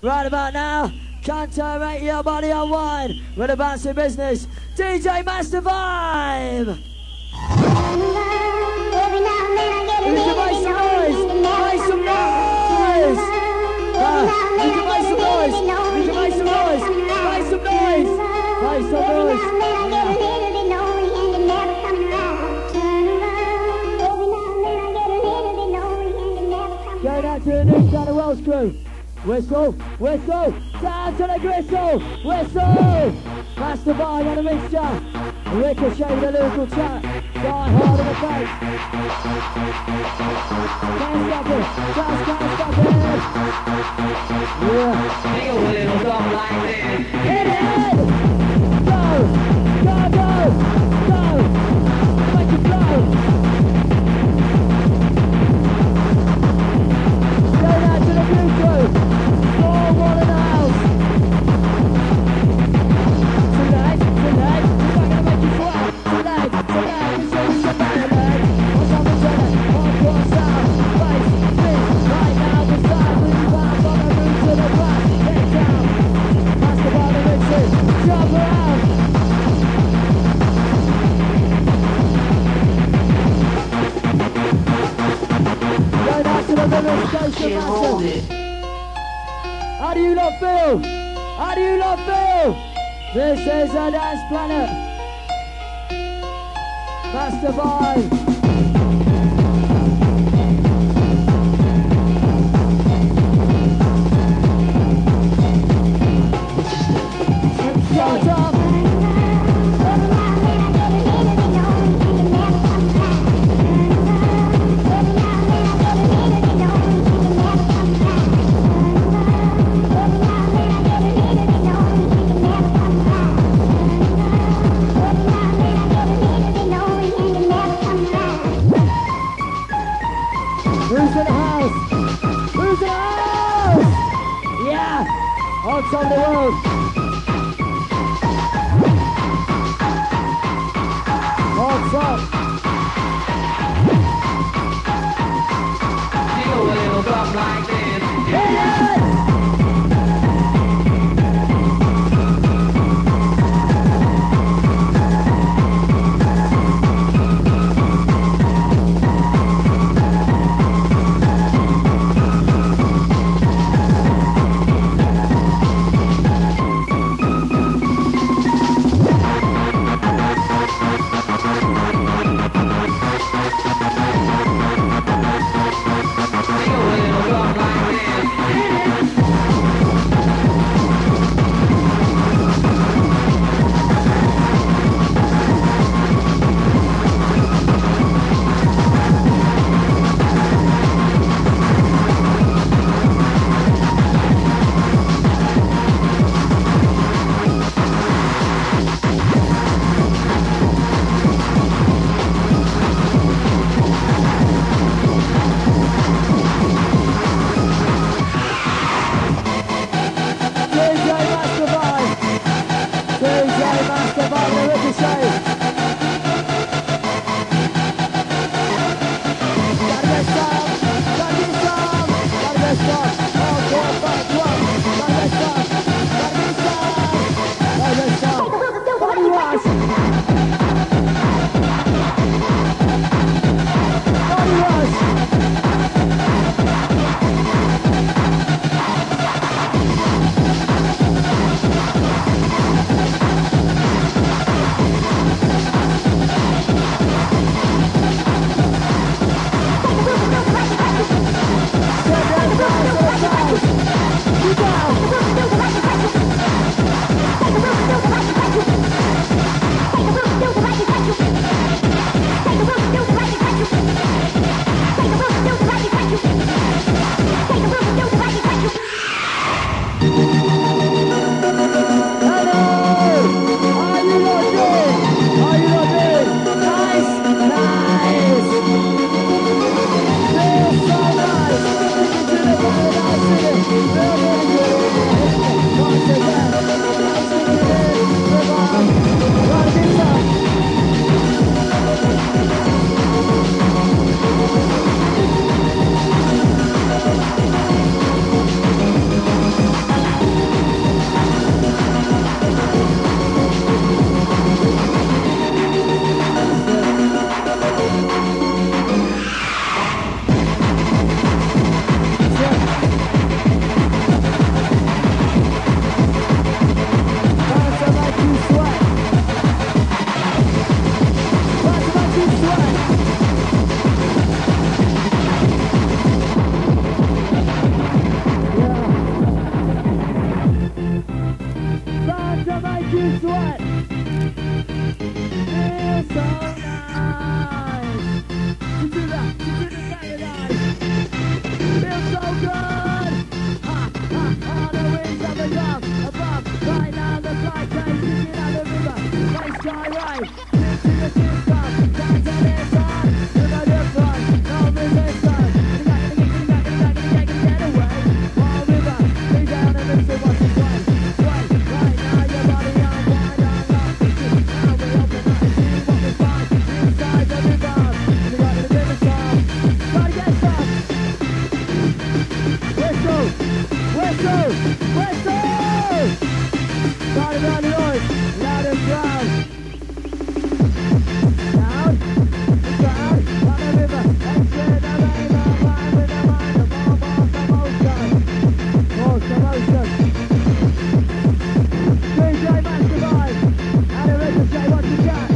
Right about now, Canto, rate your body on wine. With a bouncy business, DJ Master Vibe. Make some noise. Make some noise. Make some noise. Make some noise. Make some noise. Make some noise. Going out to the new China Wells crew. Whistle, whistle, down to the gristle, whistle! Master Vibe on a mixture, Ricochet with a lyrical chat, die hard in the face. Can't stop it, just can't stop it! Yeah. Take a little something like this. Hit it! Go, go, go, go! Make it go! Going out to the blue crew. One in the house. Tonight, we're not gonna make you sweat. Tonight, we show you some better legs. What's up and turn it? Hardcore sound, face, big, right now, beside me, bound on the route to the glass. Get down, Master Vibe the mixes, jump around. Go down to the middle station, Master. How do you not feel? How do you not feel? This is a dance planet. Master Vibe. Shut up. Who's in the house? Who's in the house? Yeah! On top of the road. On top. Feel a little something like this. Hit it! sweat. Feels so nice. You do that, you do the paradise. Feels so good. Ha, ha, on the wings of the dove. Above, right now the flight case sticking out the river. Race sky right, into the system. Down to this side, to the different. No resistance. Get away. All river, be down and miss it once or twice. Right now your body on wide on love. Now we open up and see what we find inside the river. We got the river song. Gotta get some. Whistle, whistle, whistle. Started on the noise, loud and proud. Down, down, on the river. Exit the river, mind with the mind, the bomb of the motion. Oh, commotion. DJ Mastermind, and a ricochet, what you got?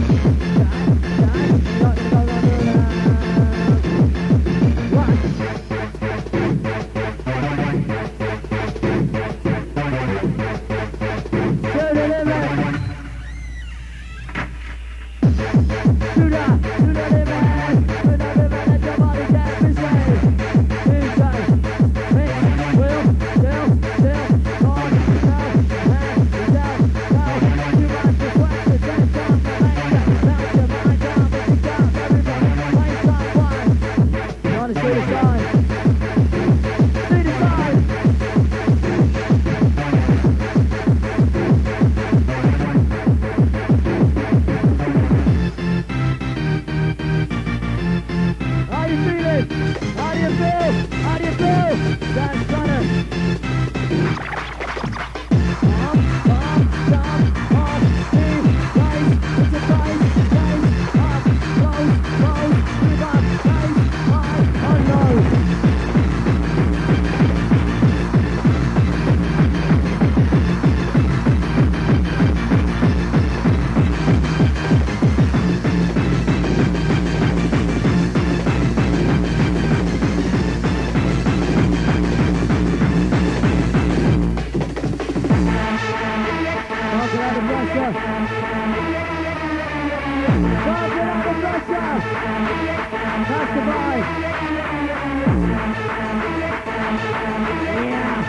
What? To the limit. To the limit. Let your body get this way. Inside. Will, still, on, down, down. You want to sweat the sense of the later. Bounce your mind down, but you got everybody. Place on one. You want to see the sign? See the sign. How you feeling? How do you feel? How do you feel? That's Gunner. Up, deep, right, it's a right, up, close, give up, right, high, on low. Don't get out of pressure. Don't get out of pressure. That's the vibe. Yeah.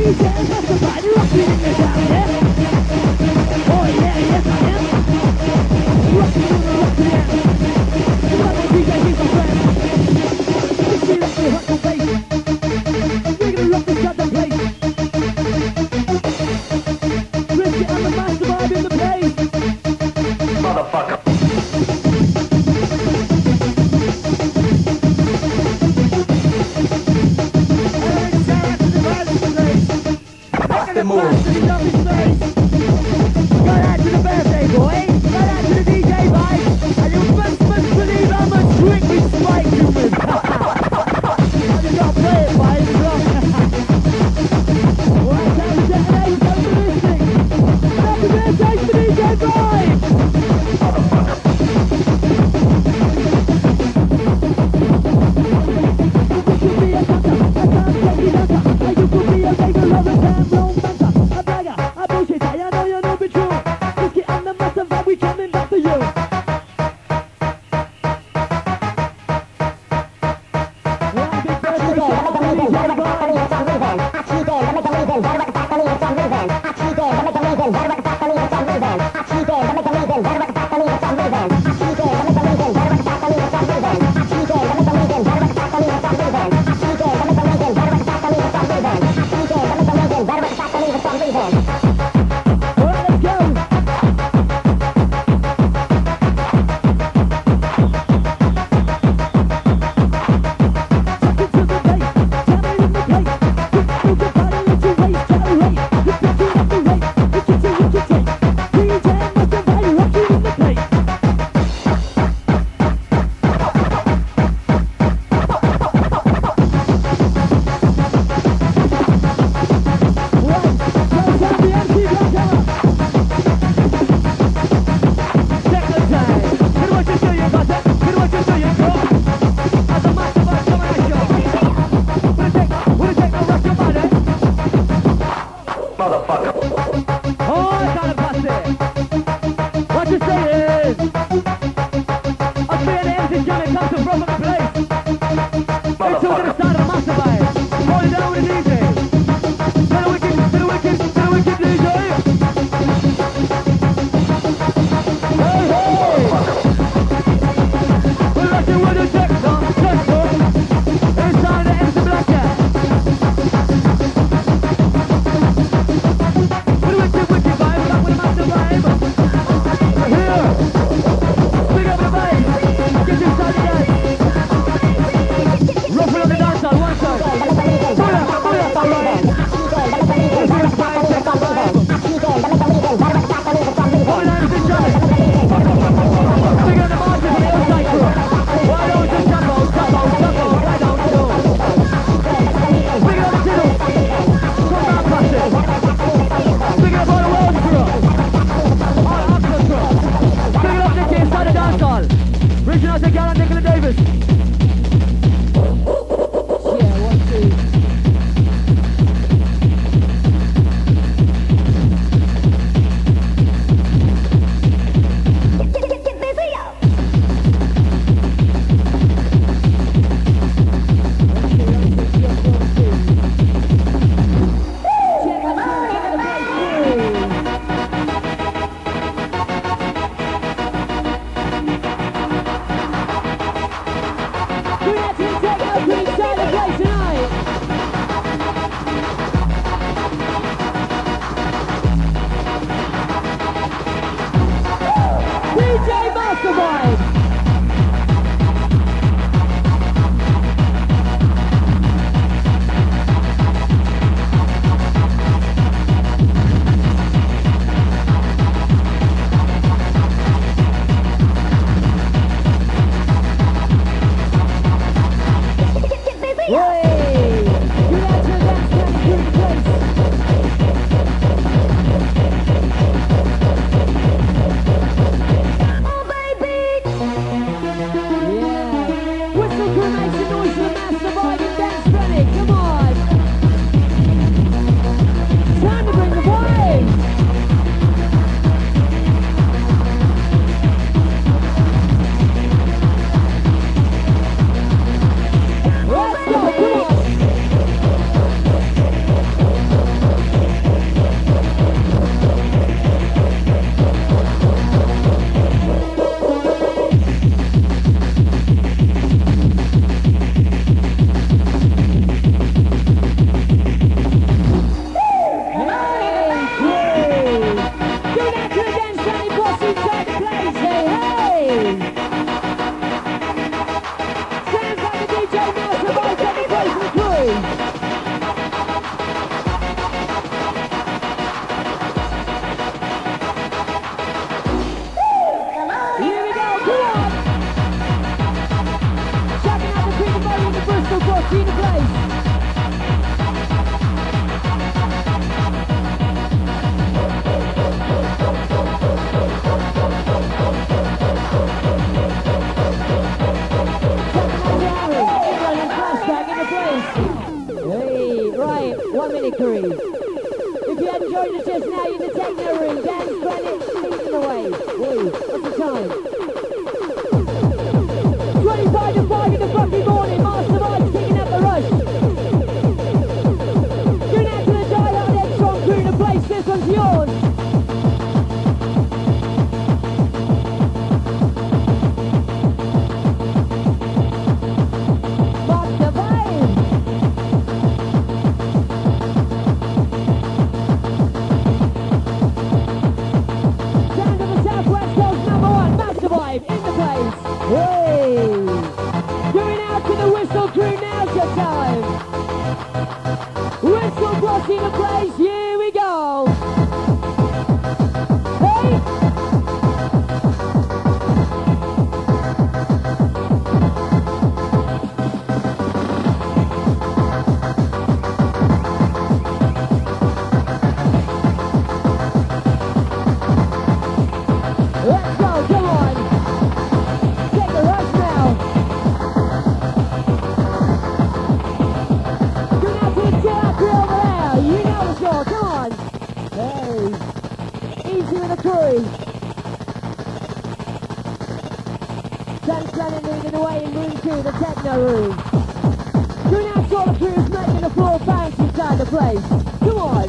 Ruffle on the dance on one side. Booyah, booyah. 1 minute crew. If you hadn't joined us just now, you're in the techno room. Dance Planet leading the way. Woo, what's the time? 25 to 5 in the fucking morning. Master Mike's picking up the rush. Going out to the die-hard headstrong crew in the place. This one's yours. In the place, here we go. Hey! Let's go, come on. Take the rush now. Go out to the chill-out crew over there. You know the show, come on. Hey. Easy with the crew. Dance Planet leading the way in room 2, the techno room. Going out to all the crews making the floor bounce inside the place. Come on.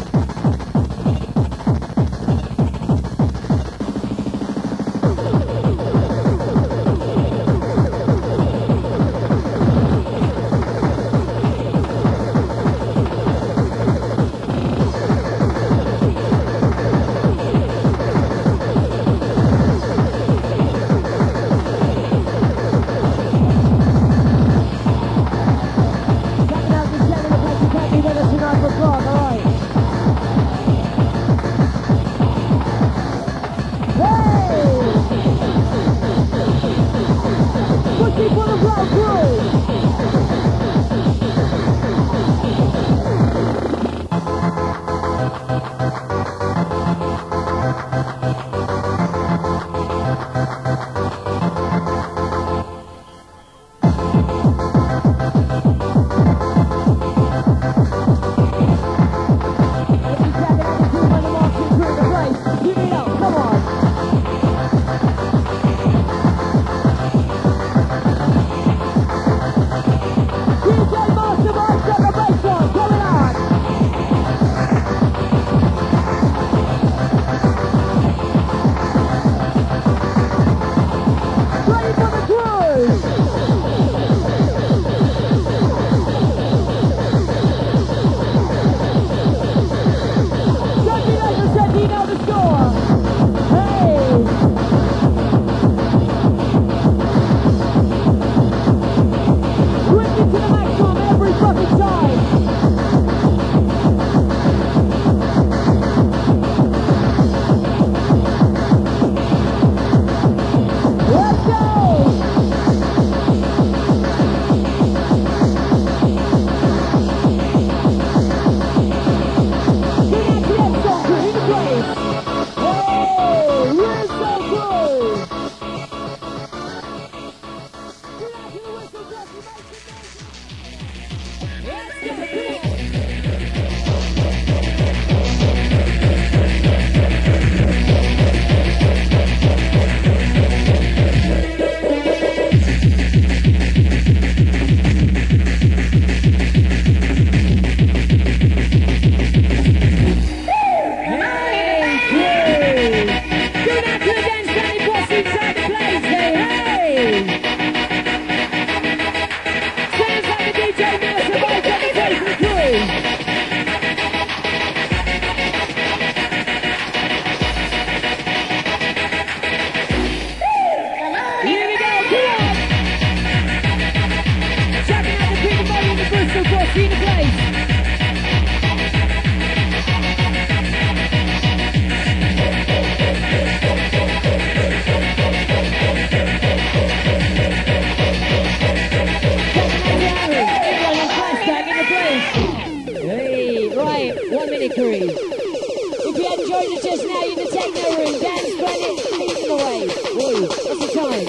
If you hadn't joined us just now, you're in the techno room. Dance Planet leading the way. Woo, what's the time?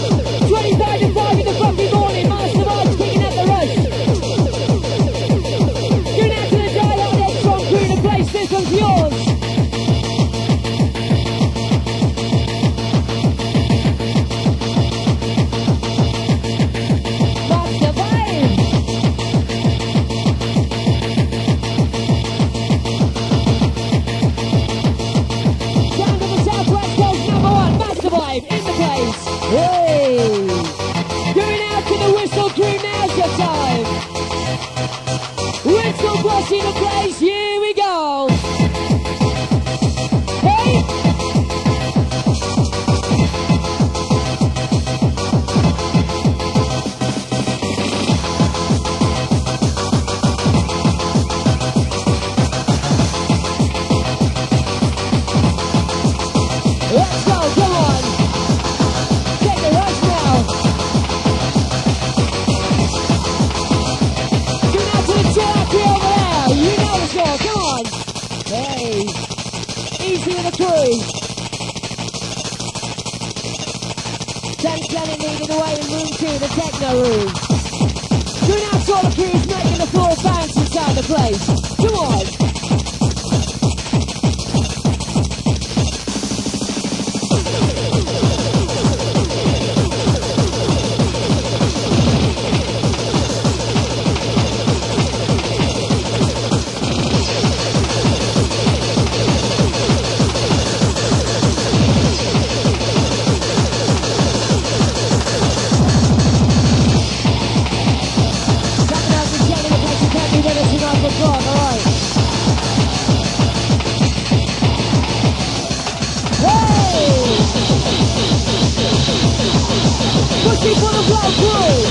25 to 5 in the fucking morning. Master Mike's picking up the rush. Bossy the place, here we go. Hey! Let's go, come on. Take the rush now. Turn out to the track over there. You know the score, come on. Hey, easy with the crew. Dan's Planet leading the way in room 2, the techno room. Turn out to all the crews making the floor bounce inside the place. Come on. Pushing for the blow through.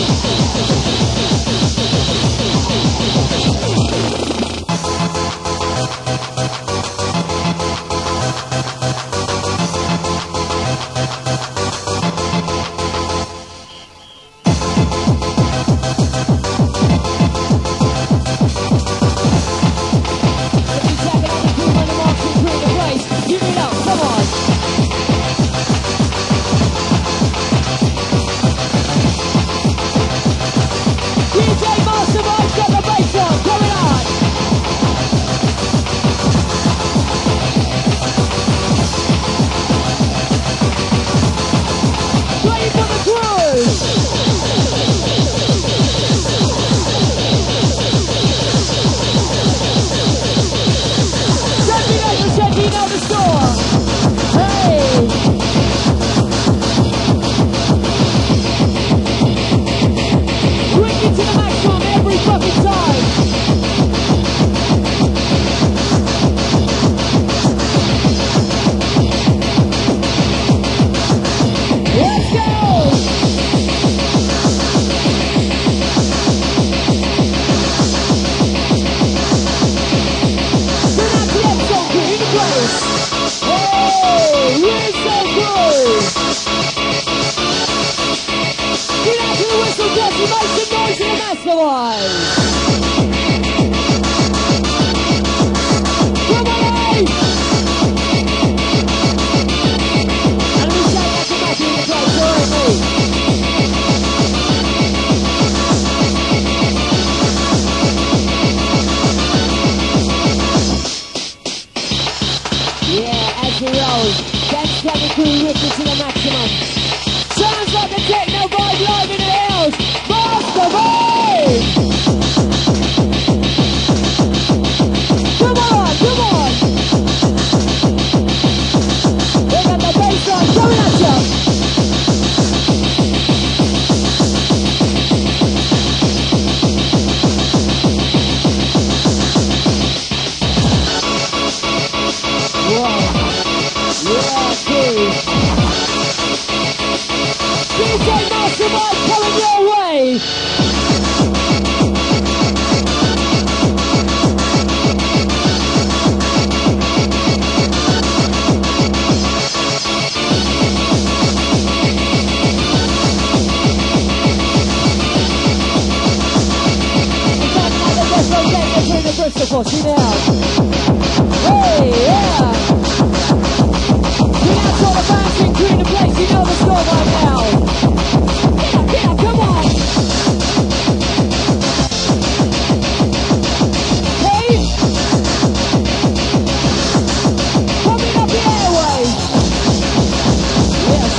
Give it up, come on. DJ Mastermind, got the bass on, coming on! Ready for the cruise! Said you know the score! Hey! Bring it to the maximum every fucking time. Let's go! Turn out the episode crew in the place. Hey, we're so good. Get out to the whistle, Jesse, make some noise in the mastermind. Come on, hey! And we say that's a match in the place, alright, mate? Yeah, as we roll, Dan's Planet crew ripping to the maximum. Sounds like the techno vibe live in the house. Master vibe! Come on, come on! We got the bass line coming at you. Whoa. Yeah, cool. DJ Mastermind coming your way. The Bristol Bossy now. Hey, yeah! Get out all the bouncing crew in the place, you know the score right now. Get up, come on! Hey! Coming up the airways! Yes!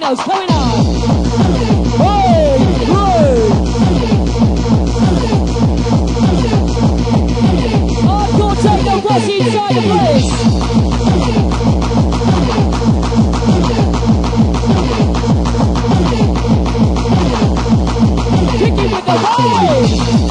house, coming on. Hey, hey. Hardcore techno rush inside the place. Kicking with the vibe.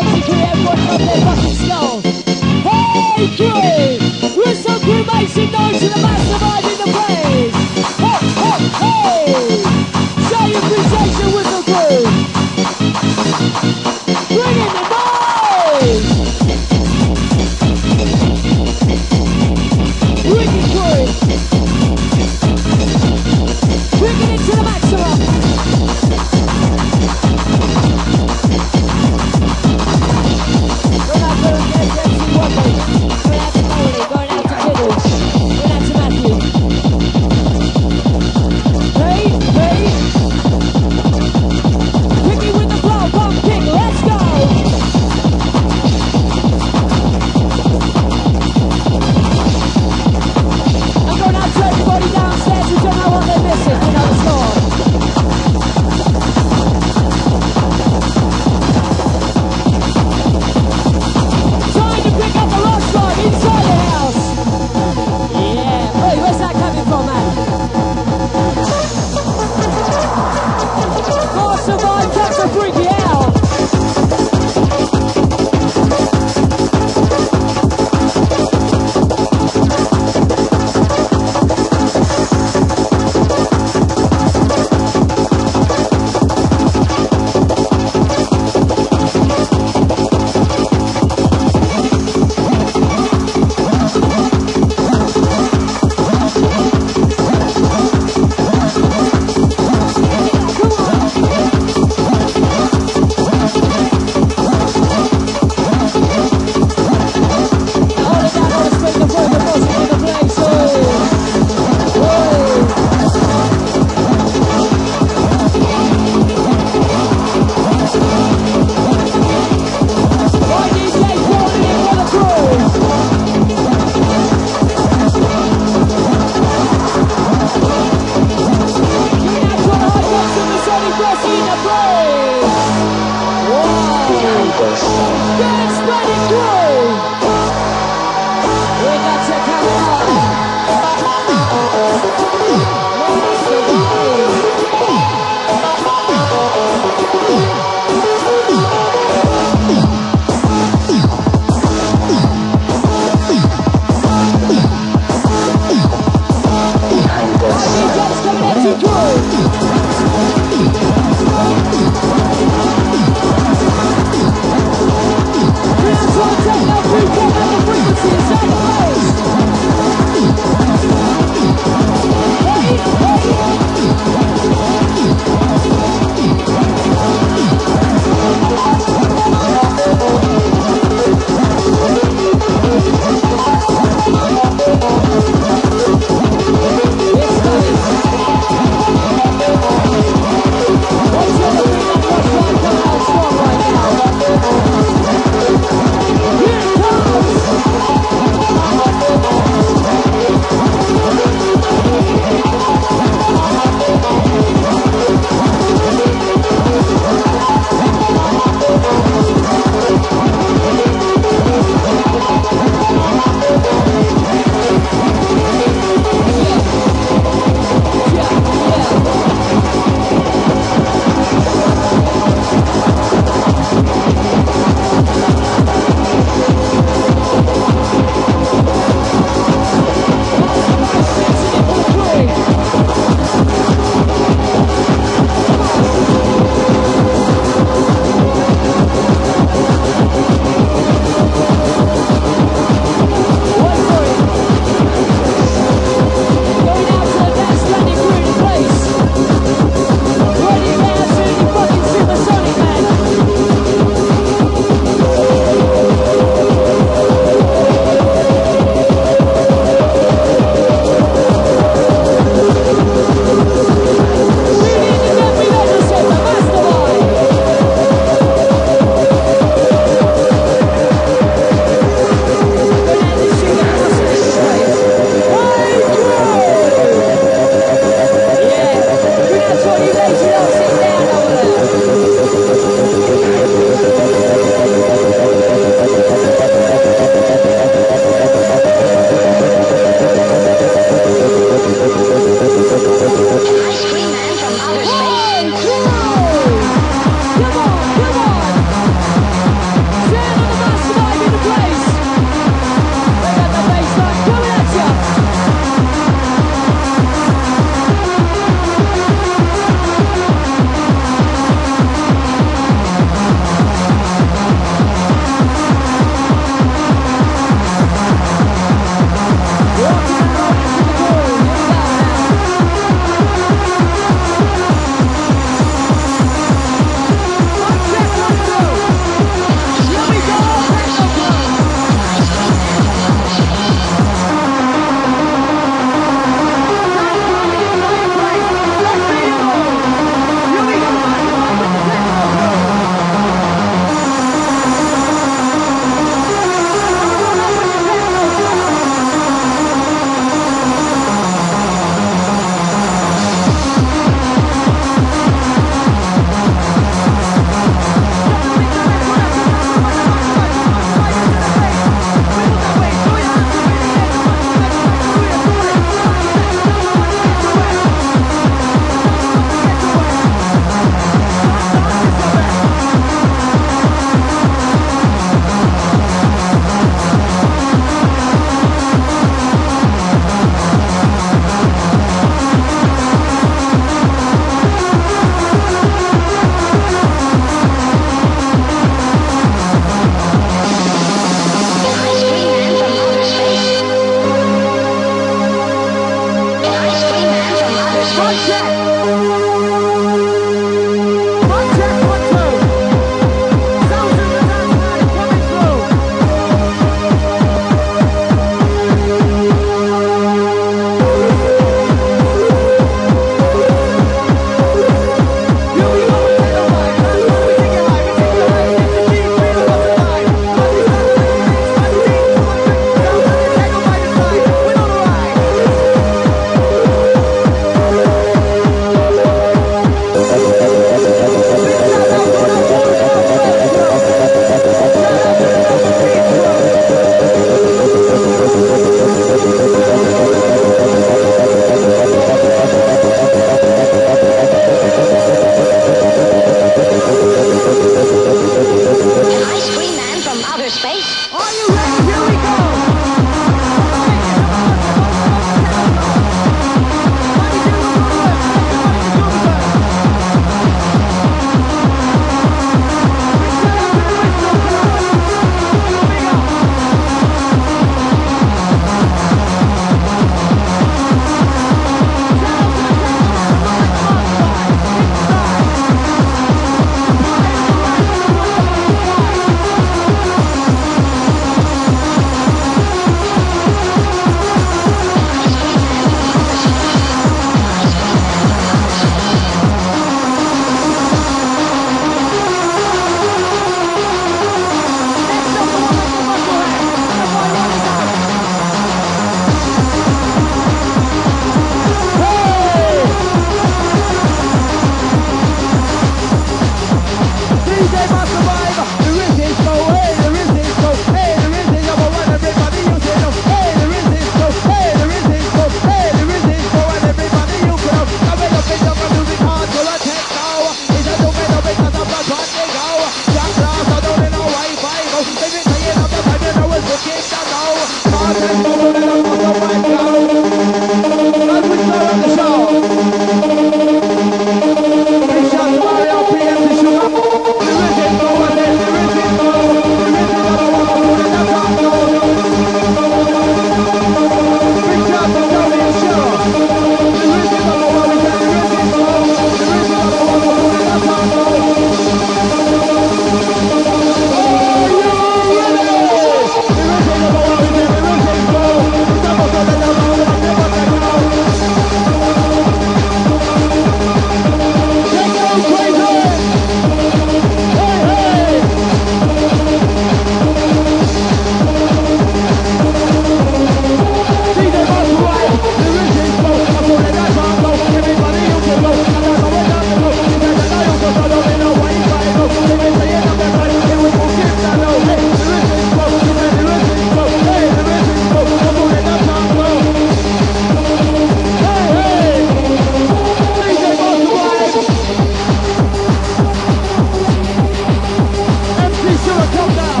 top now.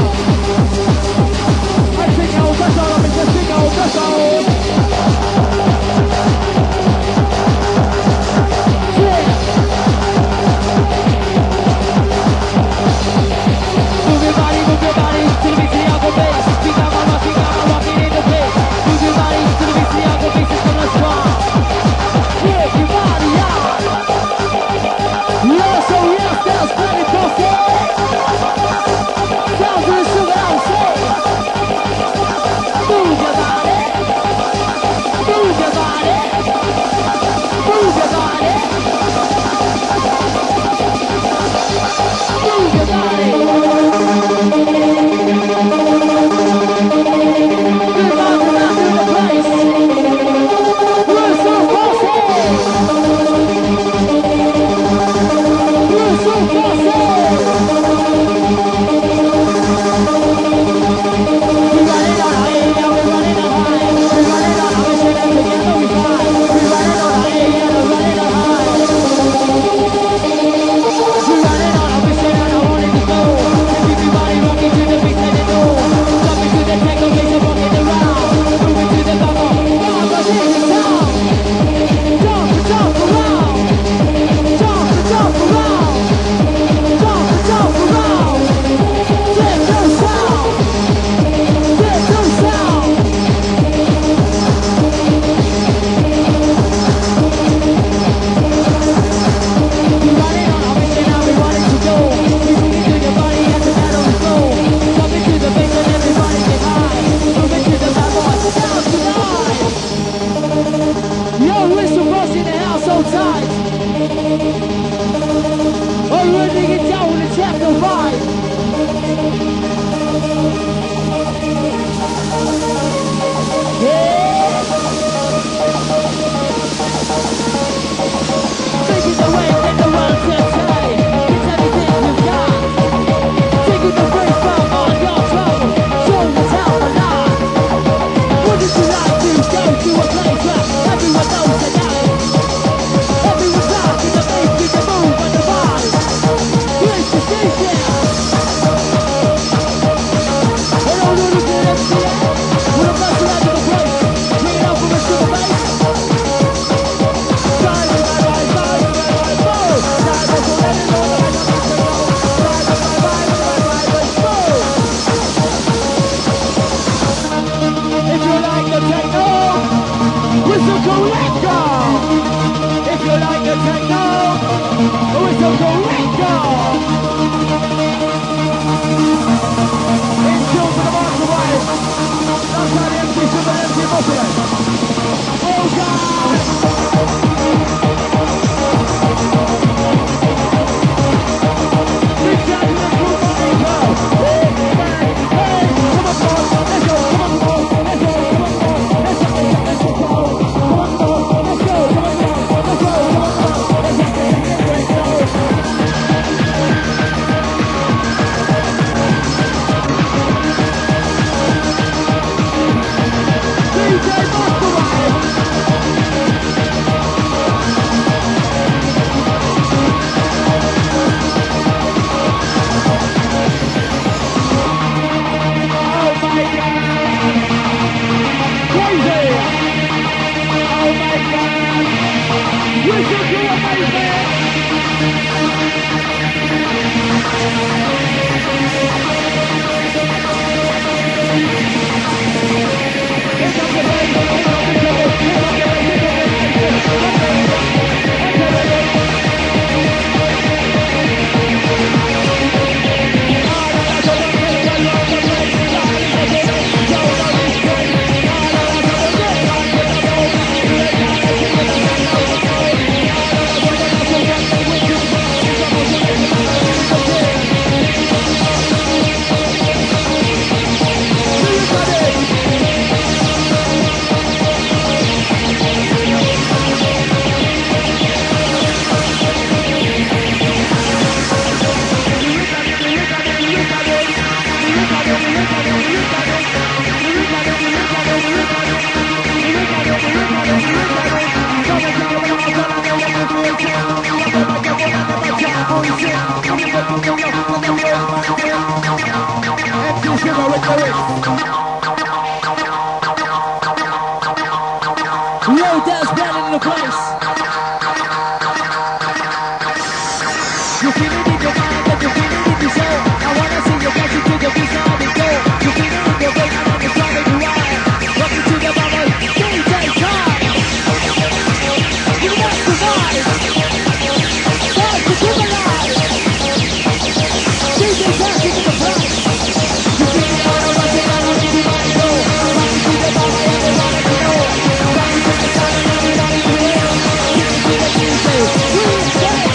I sing out, that's all I'm in, just sing out, that's all. Move your body to the beat of the alpha bass. We got my rocking in the place. Move your body to the beat of the alpha bass, it's gonna strong. Work your body out. Yes, oh yes, that's very possible. Sounds Yo, that's better in the place. You feel it in your mind and you feel it in your soul. I wanna see you dancing to the beat of the go. You feel it in your brain and I'm just trying to ride. Welcome to the bubble, DJ time. You must survive. That's the good alive. DJ dancing to the price. You feel it on the right and I want to be my go. Welcome to the bubble, everybody to know. Welcome to the sun and everybody to hear. Listen to the music, we dance.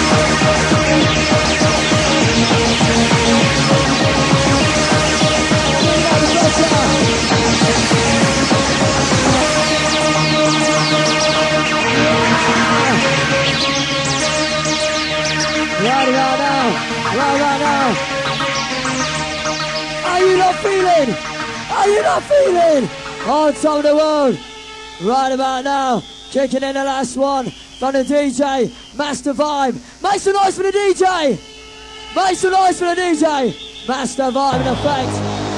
Right now. Are you not feeling? Are you not feeling? On top of the world. Right about now. Kicking in the last one from the DJ, Master Vibe. Make some noise for the DJ. Make some noise for the DJ. Master Vibe in effect.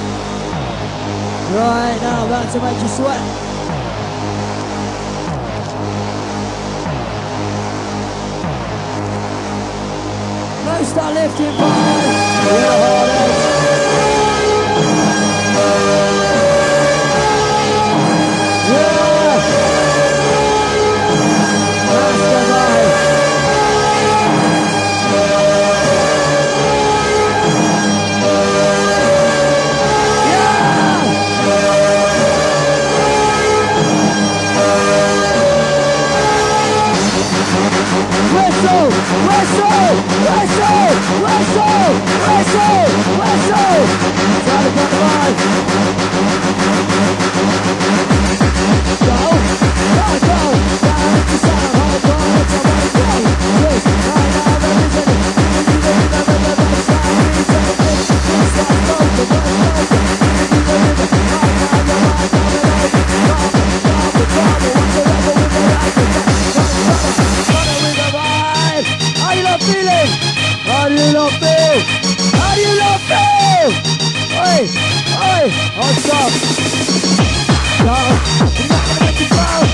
Right now, about to make you sweat. Now start lifting vibe. Oi, on top. Go, I'm not gonna make you go.